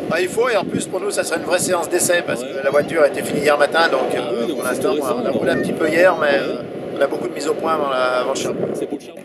Ah, il faut, et en plus pour nous ça serait une vraie séance d'essai parce que la voiture a été finie hier matin, donc oui, pour c'est l'instant intéressant, on a roulé un petit peu hier, mais on a beaucoup de mise au point avant le charbon. C'est pour le charbon.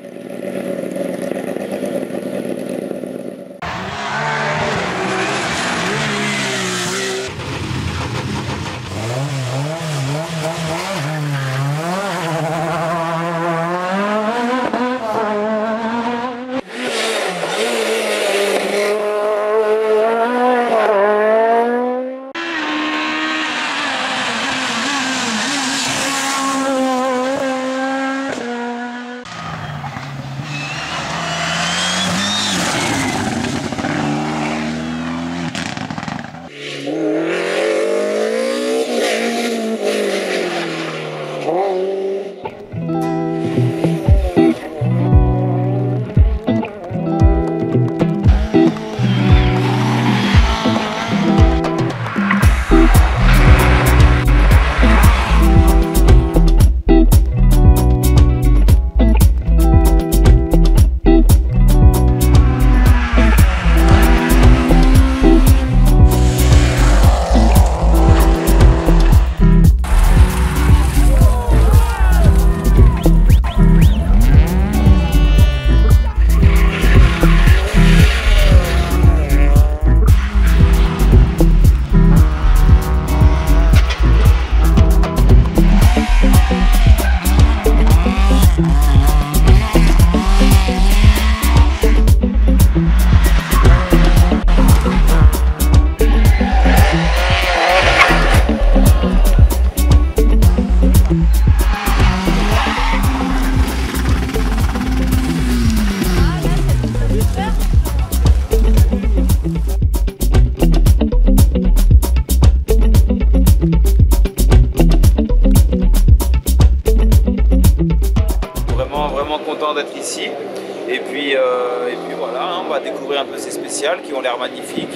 Vraiment content d'être ici. Et puis voilà, hein, on va découvrir un peu ces spéciales qui ont l'air magnifiques.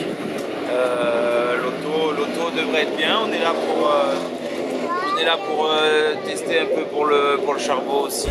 L'auto devrait être bien. On est là pour tester un peu pour le charbon aussi.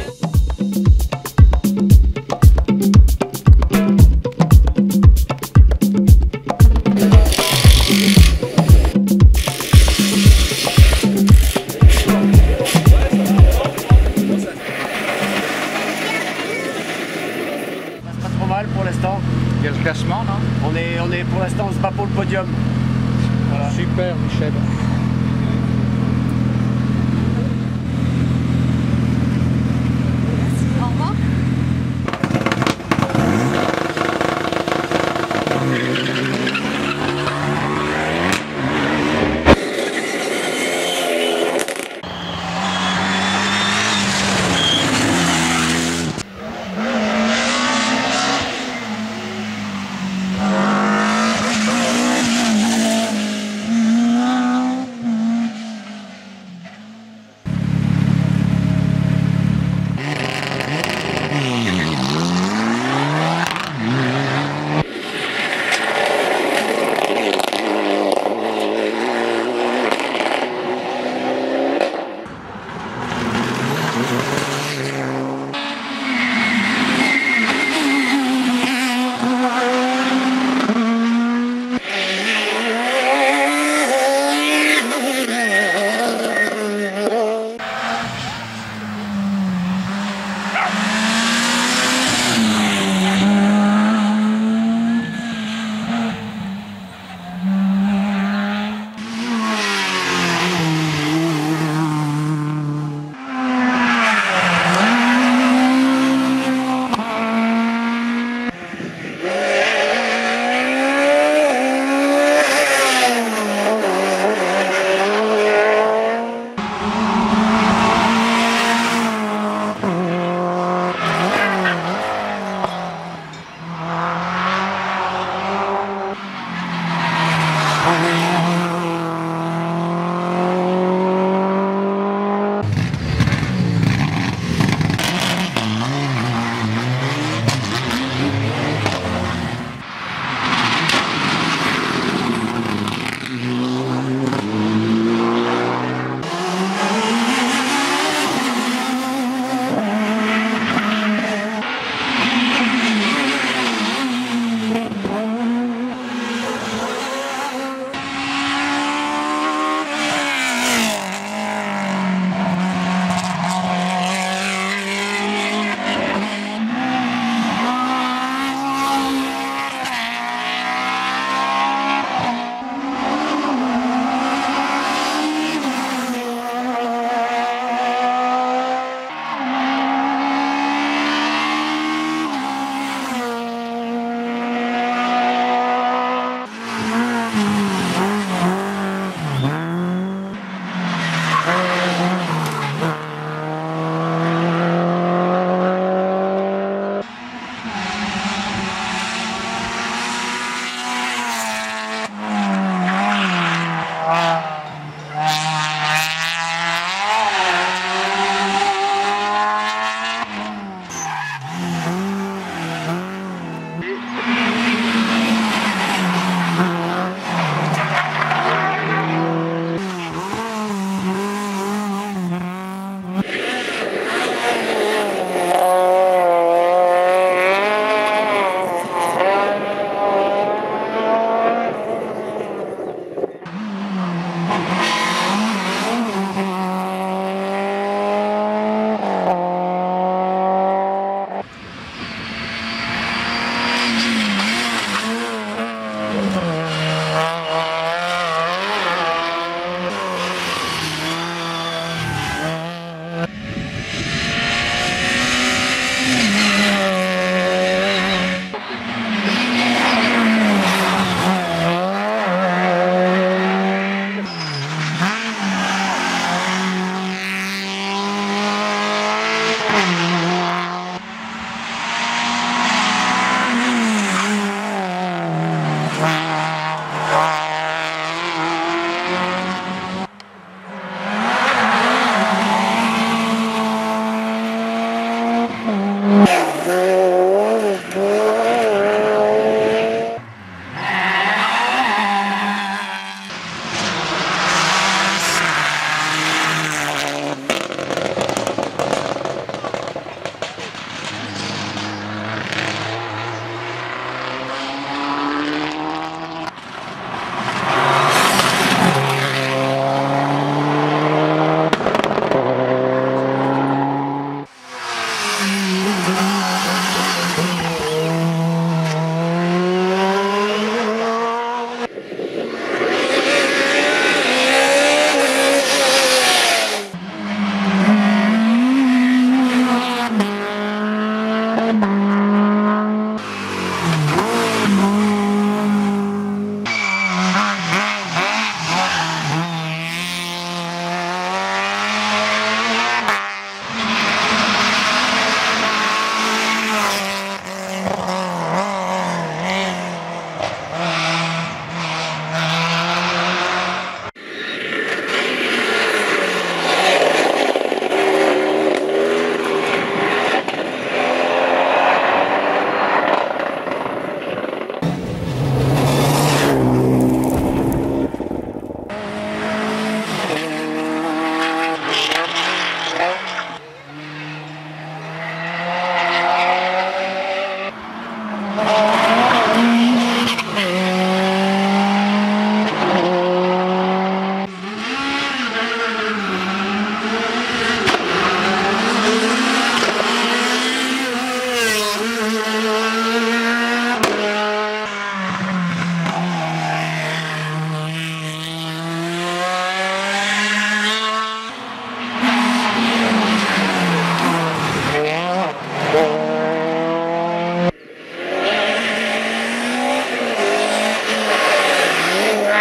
Pour l'instant. Quel classement, non? On est pour l'instant on se bat pour le podium. Voilà. Super, Michel. Au revoir.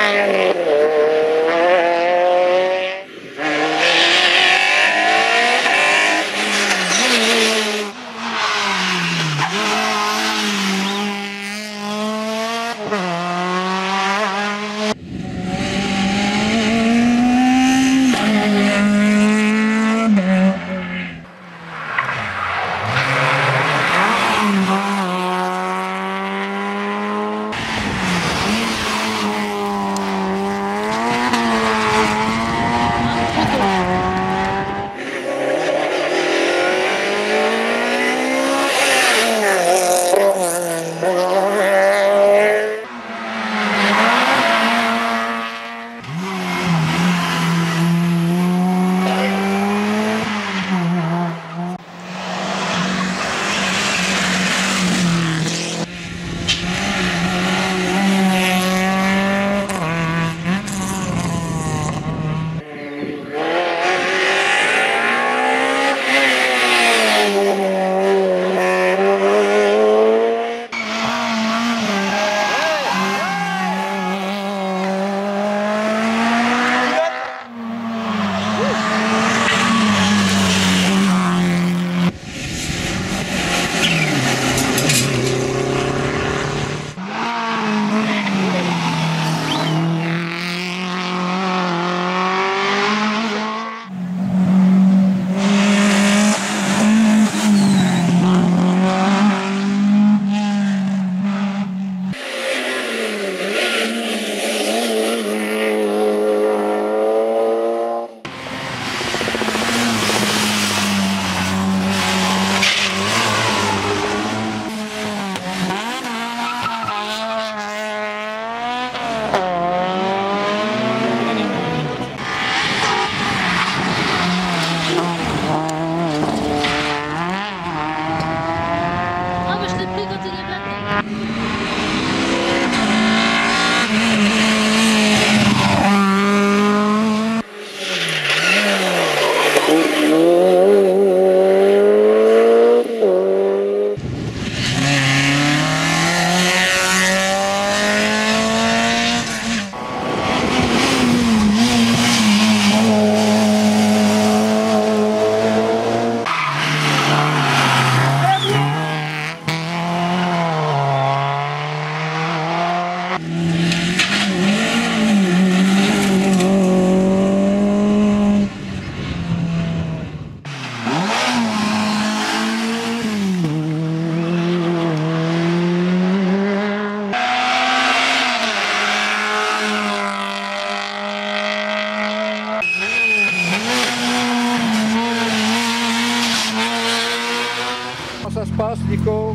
Ça se passe, Nico?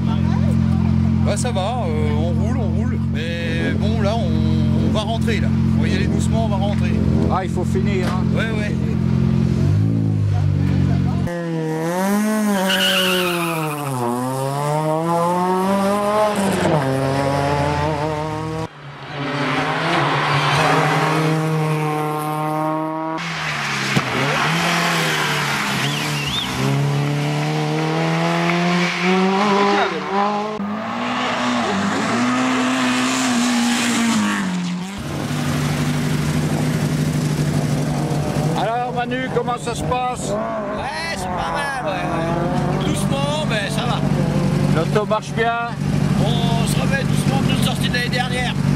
Bah ça va, on roule, mais bon là on va rentrer là. On va y aller doucement, on va rentrer. Ah, il faut finir, hein? Ouais. Alors Manu, comment ça se passe? Ouais, c'est pas mal, ouais. Doucement, mais ça va. L'auto marche bien? On se remet doucement de notre sortie de l'année dernière.